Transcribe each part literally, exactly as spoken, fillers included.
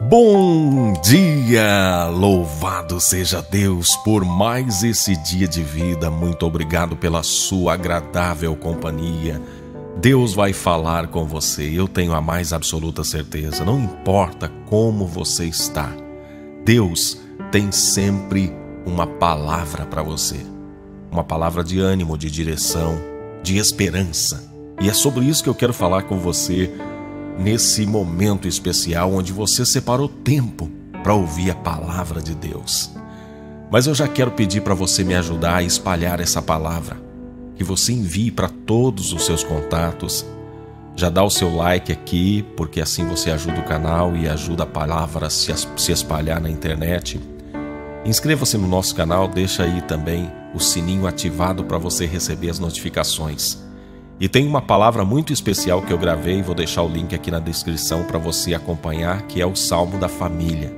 Bom dia! Louvado seja Deus por mais esse dia de vida. Muito obrigado pela sua agradável companhia. Deus vai falar com você, eu tenho a mais absoluta certeza. Não importa como você está, Deus tem sempre uma palavra para você. Uma palavra de ânimo, de direção, de esperança. E é sobre isso que eu quero falar com você nesse momento especial onde você separou tempo para ouvir a palavra de Deus. Mas eu já quero pedir para você me ajudar a espalhar essa palavra, que você envie para todos os seus contatos. Já dá o seu like aqui, porque assim você ajuda o canal e ajuda a palavra a se, se espalhar na internet. Inscreva-se no nosso canal, deixa aí também o sininho ativado para você receber as notificações. E tem uma palavra muito especial que eu gravei, vou deixar o link aqui na descrição para você acompanhar, que é o Salmo da Família.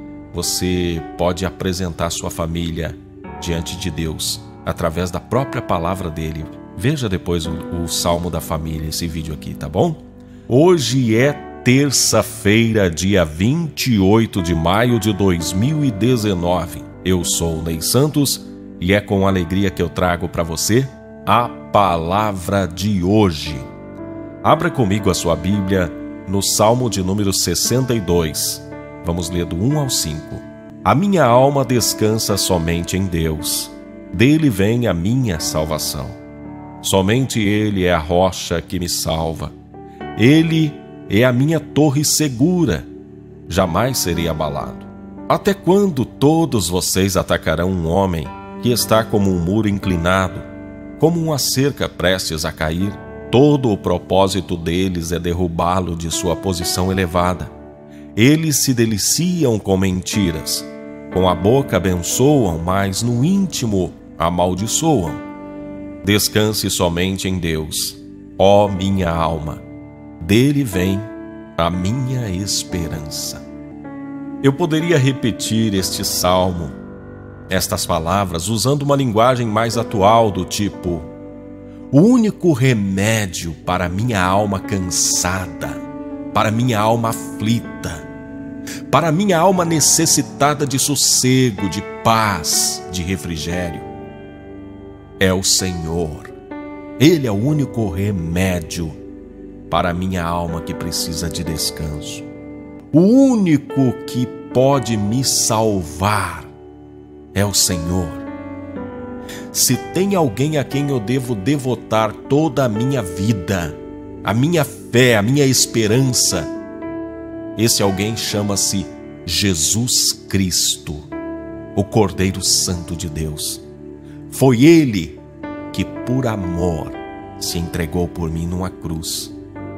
Você pode apresentar sua família diante de Deus através da própria palavra dele. Veja depois o, o Salmo da Família, esse vídeo aqui, tá bom? Hoje é terça-feira, dia vinte e oito de maio de dois mil e dezenove. Eu sou o Ney Santos e é com alegria que eu trago para você a palavra de hoje. Abra comigo a sua Bíblia no Salmo de número sessenta e dois. Vamos ler do um ao cinco. A minha alma descansa somente em Deus. Dele vem a minha salvação. Somente Ele é a rocha que me salva. Ele é a minha torre segura. Jamais serei abalado. Até quando todos vocês atacarão um homem que está como um muro inclinado, como uma cerca prestes a cair? Todo o propósito deles é derrubá-lo de sua posição elevada. Eles se deliciam com mentiras. Com a boca abençoam, mas no íntimo amaldiçoam. Descanse somente em Deus, ó minha alma. Dele vem a minha esperança. Eu poderia repetir este salmo, estas palavras, usando uma linguagem mais atual do tipo: o único remédio para minha alma cansada, para minha alma aflita, para minha alma necessitada de sossego, de paz, de refrigério, é o Senhor. Ele é o único remédio para minha alma que precisa de descanso. O único que pode me salvar é o Senhor. Se tem alguém a quem eu devo devotar toda a minha vida, a minha fé, a minha esperança, esse alguém chama-se Jesus Cristo, o Cordeiro Santo de Deus. Foi Ele que, por amor, se entregou por mim numa cruz.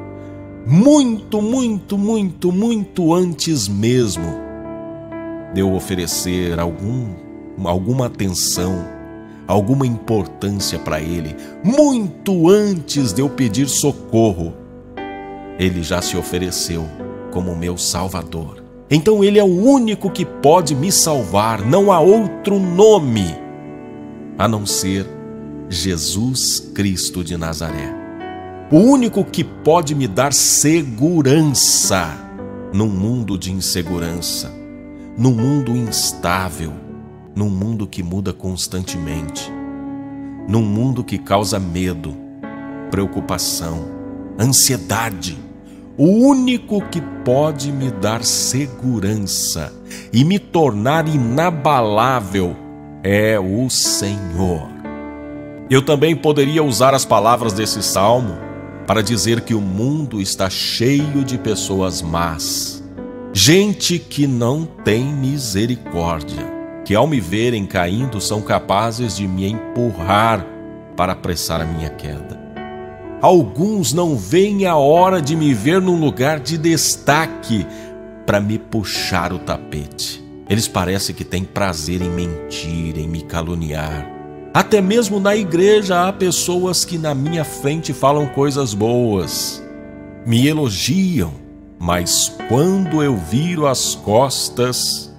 Muito, muito, muito, muito antes mesmo de eu oferecer algum, alguma atenção, alguma importância para Ele, muito antes de eu pedir socorro, Ele já se ofereceu como meu Salvador. Então Ele é o único que pode me salvar. Não há outro nome a não ser Jesus Cristo de Nazaré. O único que pode me dar segurança num mundo de insegurança, num mundo instável, num mundo que muda constantemente, num mundo que causa medo, preocupação, ansiedade. O único que pode me dar segurança e me tornar inabalável é o Senhor. Eu também poderia usar as palavras desse salmo para dizer que o mundo está cheio de pessoas más, gente que não tem misericórdia, que ao me verem caindo são capazes de me empurrar para apressar a minha queda. Alguns não veem a hora de me ver num lugar de destaque para me puxar o tapete. Eles parecem que têm prazer em mentir, em me caluniar. Até mesmo na igreja há pessoas que na minha frente falam coisas boas, me elogiam, mas quando eu viro as costas,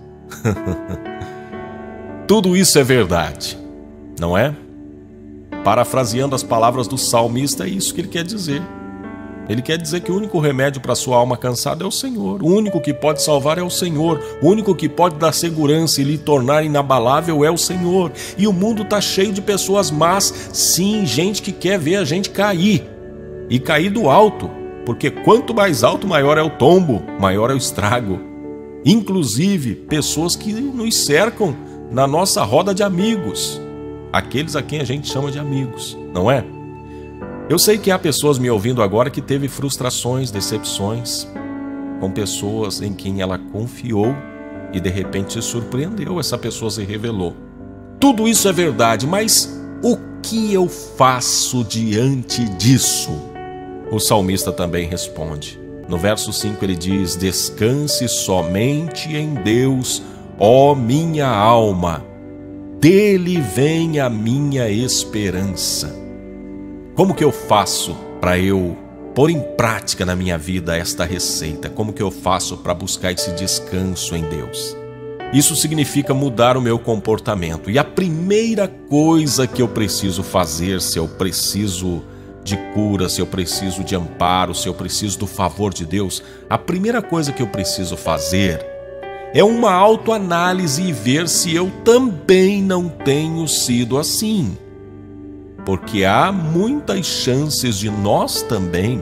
tudo isso é verdade, não é? Parafraseando as palavras do salmista, é isso que ele quer dizer. Ele quer dizer que o único remédio para sua alma cansada é o Senhor. O único que pode salvar é o Senhor. O único que pode dar segurança e lhe tornar inabalável é o Senhor. E o mundo está cheio de pessoas más, sim, gente que quer ver a gente cair. E cair do alto, porque quanto mais alto, maior é o tombo, maior é o estrago. Inclusive, pessoas que nos cercam na nossa roda de amigos. Aqueles a quem a gente chama de amigos, não é? Eu sei que há pessoas me ouvindo agora que teve frustrações, decepções com pessoas em quem ela confiou e de repente se surpreendeu, essa pessoa se revelou. Tudo isso é verdade, mas o que eu faço diante disso? O salmista também responde. No verso cinco ele diz: descanse somente em Deus, ó minha alma, dele vem a minha esperança. Como que eu faço para eu pôr em prática na minha vida esta receita? Como que eu faço para buscar esse descanso em Deus? Isso significa mudar o meu comportamento. E a primeira coisa que eu preciso fazer, se eu preciso de cura, se eu preciso de amparo, se eu preciso do favor de Deus, a primeira coisa que eu preciso fazer é uma autoanálise e ver se eu também não tenho sido assim. Porque há muitas chances de nós também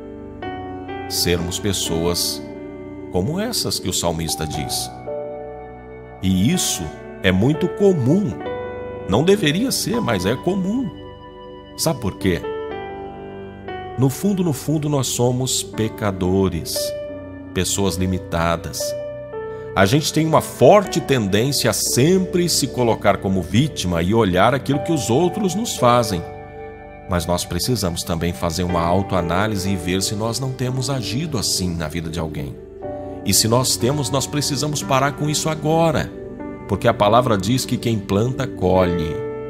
sermos pessoas como essas que o salmista diz. E isso é muito comum. Não deveria ser, mas é comum. Sabe por quê? No fundo, no fundo, nós somos pecadores, pessoas limitadas. A gente tem uma forte tendência a sempre se colocar como vítima e olhar aquilo que os outros nos fazem. Mas nós precisamos também fazer uma autoanálise e ver se nós não temos agido assim na vida de alguém. E se nós temos, nós precisamos parar com isso agora, porque a palavra diz que quem planta, colhe.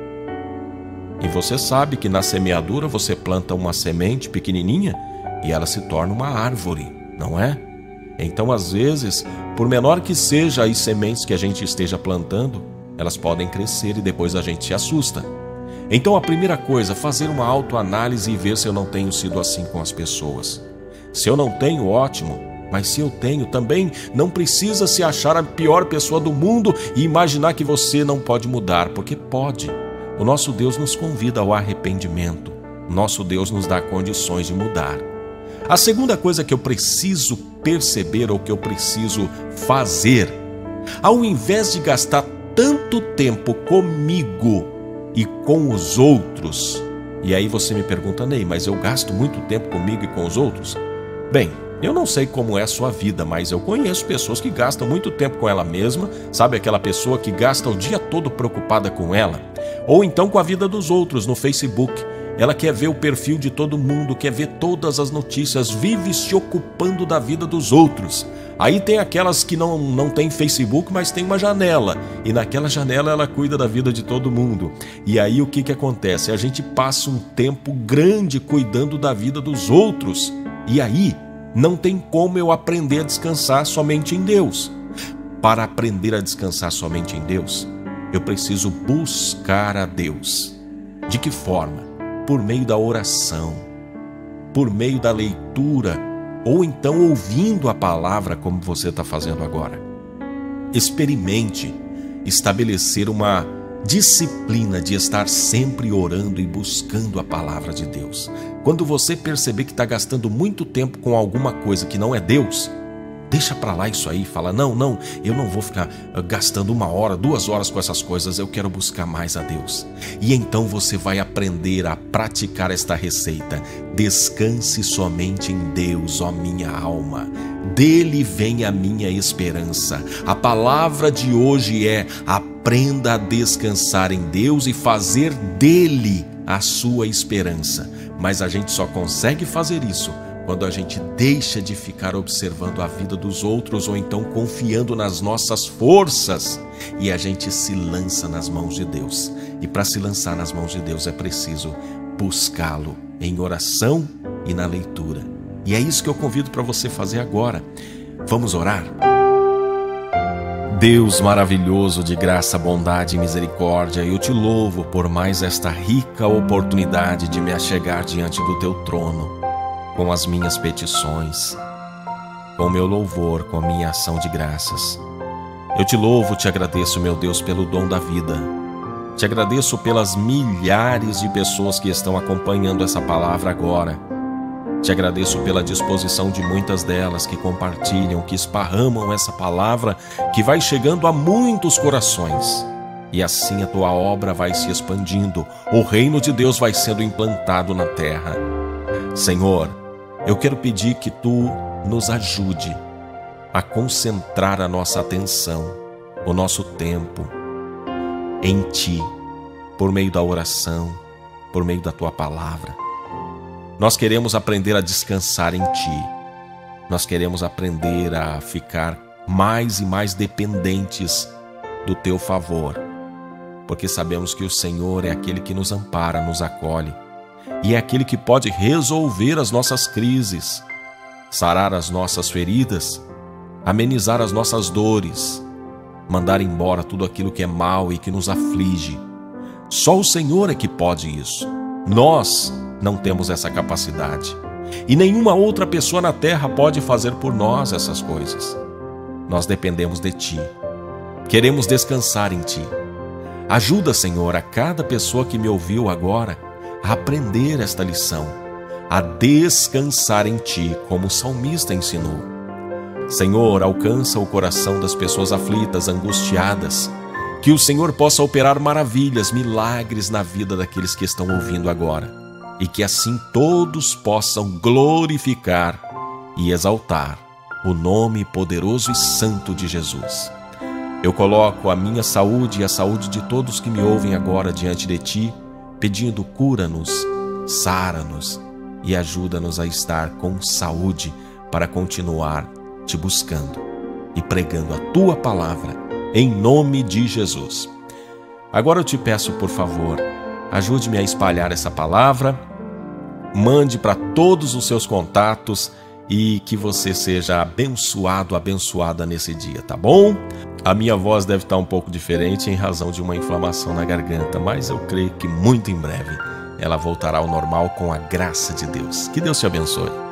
E você sabe que na semeadura você planta uma semente pequenininha e ela se torna uma árvore, não é? Então, às vezes, por menor que seja as sementes que a gente esteja plantando, elas podem crescer e depois a gente se assusta. Então, a primeira coisa, fazer uma autoanálise e ver se eu não tenho sido assim com as pessoas. Se eu não tenho, ótimo, mas se eu tenho, também não precisa se achar a pior pessoa do mundo e imaginar que você não pode mudar, porque pode. O nosso Deus nos convida ao arrependimento. Nosso Deus nos dá condições de mudar. A segunda coisa que eu preciso perceber ou que eu preciso fazer, ao invés de gastar tanto tempo comigo e com os outros, e aí você me pergunta, Ney, mas eu gasto muito tempo comigo e com os outros? Bem, eu não sei como é a sua vida, mas eu conheço pessoas que gastam muito tempo com ela mesma, sabe aquela pessoa que gasta o dia todo preocupada com ela? Ou então com a vida dos outros no Facebook. Ela quer ver o perfil de todo mundo, quer ver todas as notícias, vive se ocupando da vida dos outros. Aí tem aquelas que não, não tem Facebook, mas tem uma janela. E naquela janela ela cuida da vida de todo mundo. E aí o que, que acontece? A gente passa um tempo grande cuidando da vida dos outros. E aí não tem como eu aprender a descansar somente em Deus. Para aprender a descansar somente em Deus, eu preciso buscar a Deus. De que forma? Por meio da oração, por meio da leitura, ou então ouvindo a palavra como você está fazendo agora. Experimente estabelecer uma disciplina de estar sempre orando e buscando a palavra de Deus. Quando você perceber que está gastando muito tempo com alguma coisa que não é Deus, deixa para lá isso aí, fala, não, não, eu não vou ficar gastando uma hora, duas horas com essas coisas, eu quero buscar mais a Deus. E então você vai aprender a praticar esta receita. Descanse somente em Deus, ó minha alma. Dele vem a minha esperança. A palavra de hoje é: aprenda a descansar em Deus e fazer dele a sua esperança. Mas a gente só consegue fazer isso quando a gente deixa de ficar observando a vida dos outros ou então confiando nas nossas forças e a gente se lança nas mãos de Deus. E para se lançar nas mãos de Deus é preciso buscá-lo em oração e na leitura. E é isso que eu convido para você fazer agora. Vamos orar? Deus maravilhoso de graça, bondade e misericórdia, eu te louvo por mais esta rica oportunidade de me achegar diante do teu trono. com as minhas petições, com o meu louvor, com a minha ação de graças. Eu te louvo, te agradeço, meu Deus, pelo dom da vida. Te agradeço pelas milhares de pessoas que estão acompanhando essa palavra agora. Te agradeço pela disposição de muitas delas que compartilham, que esparramam essa palavra que vai chegando a muitos corações. E assim a tua obra vai se expandindo, o reino de Deus vai sendo implantado na terra. Senhor, eu quero pedir que tu nos ajude a concentrar a nossa atenção, o nosso tempo em ti, por meio da oração, por meio da tua palavra. Nós queremos aprender a descansar em ti. Nós queremos aprender a ficar mais e mais dependentes do teu favor, porque sabemos que o Senhor é aquele que nos ampara, nos acolhe, e é aquele que pode resolver as nossas crises, sarar as nossas feridas, amenizar as nossas dores, mandar embora tudo aquilo que é mal e que nos aflige. Só o Senhor é que pode isso. Nós não temos essa capacidade. E nenhuma outra pessoa na terra pode fazer por nós essas coisas. Nós dependemos de ti. Queremos descansar em ti. Ajuda, Senhor, a cada pessoa que me ouviu agora a aprender esta lição, a descansar em ti, como o salmista ensinou. Senhor, alcança o coração das pessoas aflitas, angustiadas, que o Senhor possa operar maravilhas, milagres na vida daqueles que estão ouvindo agora, e que assim todos possam glorificar e exaltar o nome poderoso e santo de Jesus. Eu coloco a minha saúde e a saúde de todos que me ouvem agora diante de ti, pedindo cura-nos, sara-nos e ajuda-nos a estar com saúde para continuar te buscando e pregando a tua palavra, em nome de Jesus. Agora eu te peço, por favor, ajude-me a espalhar essa palavra, mande para todos os seus contatos e que você seja abençoado, abençoada nesse dia, tá bom? A minha voz deve estar um pouco diferente em razão de uma inflamação na garganta, mas eu creio que muito em breve ela voltará ao normal com a graça de Deus. Que Deus te abençoe.